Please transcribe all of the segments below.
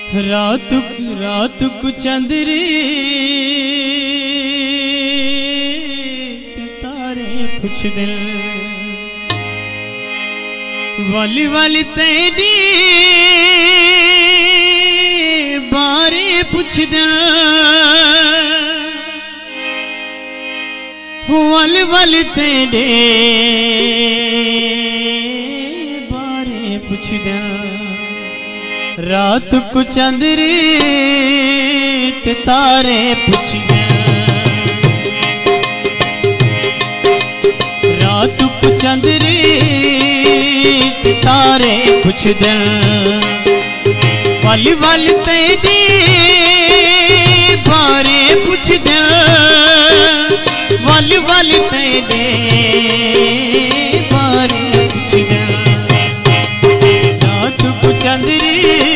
रात को चंदरे तारे पुछ दिल वाली वाली तेरी बारे पुछ दिल वाली वाली तेरे बारे पुछ दिल रात को चंदरे ते तारे पुछ रात को चंदरे ते तारे पुछ वाली वाली तेरे बारे पुछ वाली वाली तेरे बारे पुछ रात को चंदरे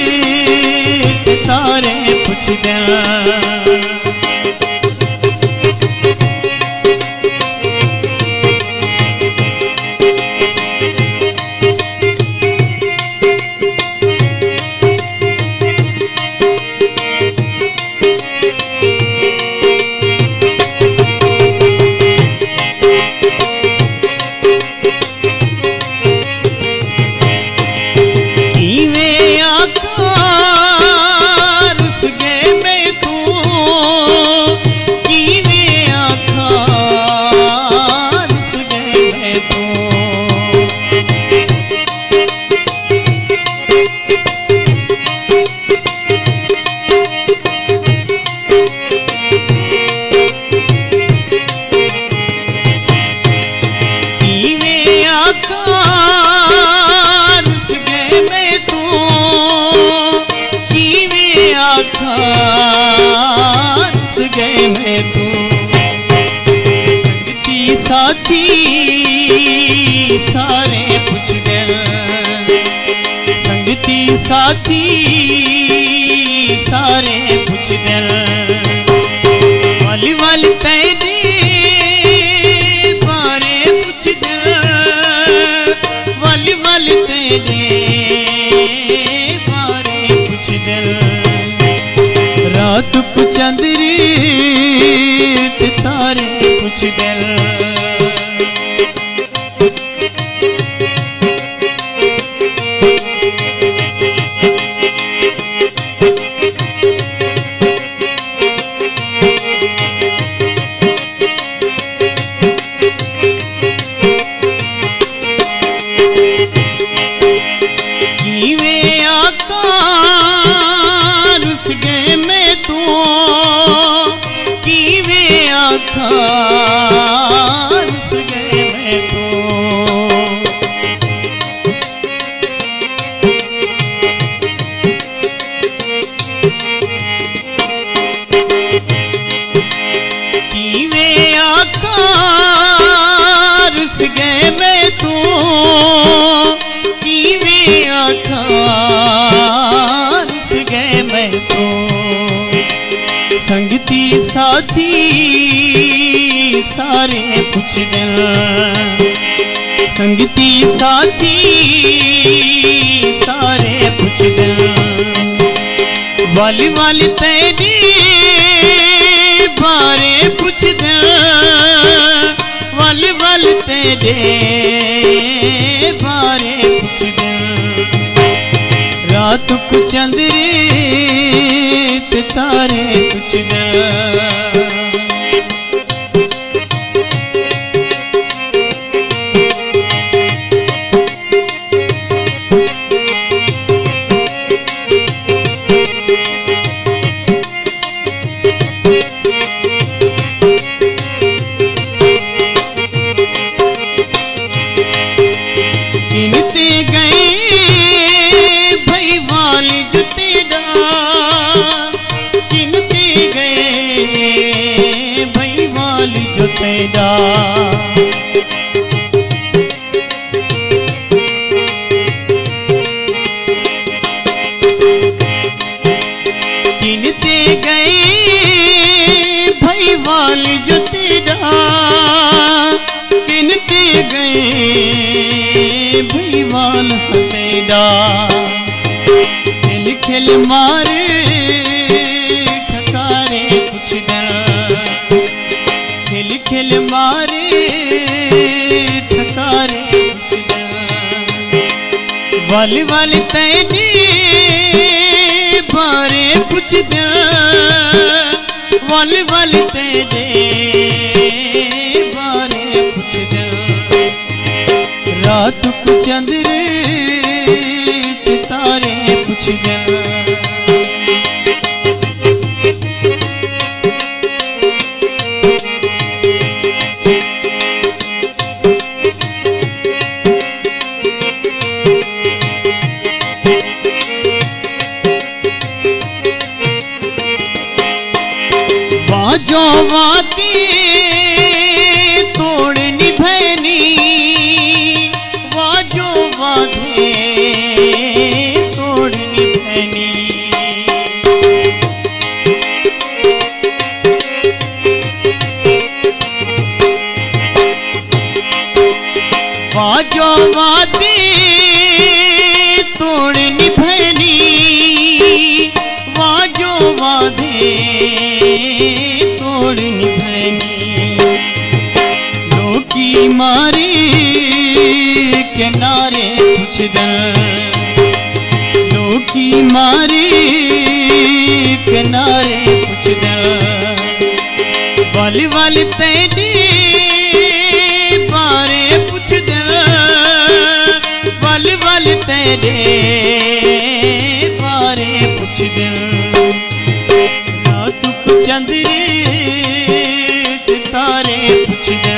तारे पुछ गए मैं तो संगती साथी सारे पुछ गए संगती साथी सारे पुछ गए वाली वाली तेरे बारे पुछ गए वाली वाली तेरे बारे पुछ गए रात को चंदरे ते तारे पुछ दिल रुस गए मैं तो कीवे आका रुस गए मैं तो कीवे आका रुस गए मैं तो संगती साथी सारे पुछ संगती साथी सारे पुछ वाली वाली तेरे बारे पुछ वाली वाली तेरे बारे पुछ रात को चंदरे ते तारे पुछ गिनते गए भाई वाली जो तेरा गिनते गए भाई वाली जो तेरा गिनते गए भाई वाली जो तेरा गिनते गए भाई वाल तेरा खिल खिल मारे ठकारे पुछदा, खिल खिल मारे ठकारे पुछदा, वल वल तेरे बारे पुछदा, वल वल तेरे बारे पुछदा, रात को चंद्रे तारे पुछदा। वाजो वाती तोड़ निभैनी, वाजो वादे तोड़ निभैनी, वाजो वादे तोड़ निभैनी, वाजो वादे तोड़ निभैनी, लोकी मारी किनारे पुछदा, लोकी मारी किनारे पुछदा, वल वल तेरे बारे पुछदा, वल वल तेरे बारे पुछदा, रात को चंद्रे तारे पुछदा।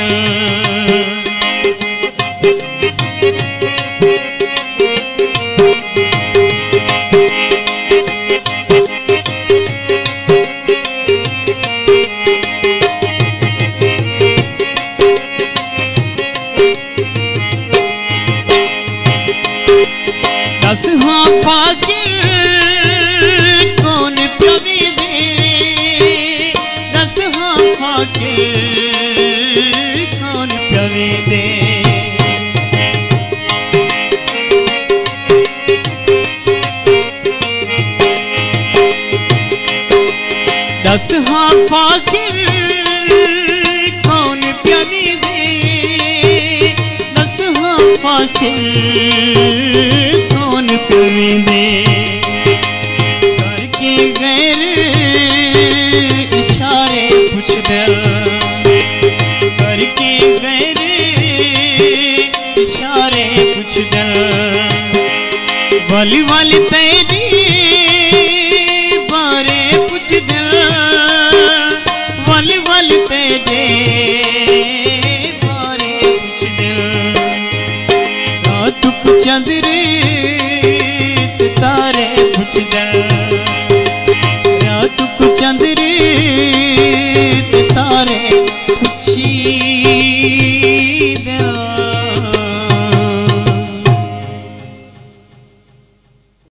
दस हाँ फाकिर कौन प्यावी दे, दस हाँ फाकिर कौन प्यावी दे, दस हाँ फाकिर कौन प्यावी दे, दस हाँ फाकिर कौन प्यावी दे, करके गैर इशारे पुछदा, करके गैर इशारे पुछदा, वल वल तेरी बारे पुछदा, वल वल तेरे बारे पुछदा, रात को चंद्रे तारे पुछदा, रात को चंद्रे तारे पुछी।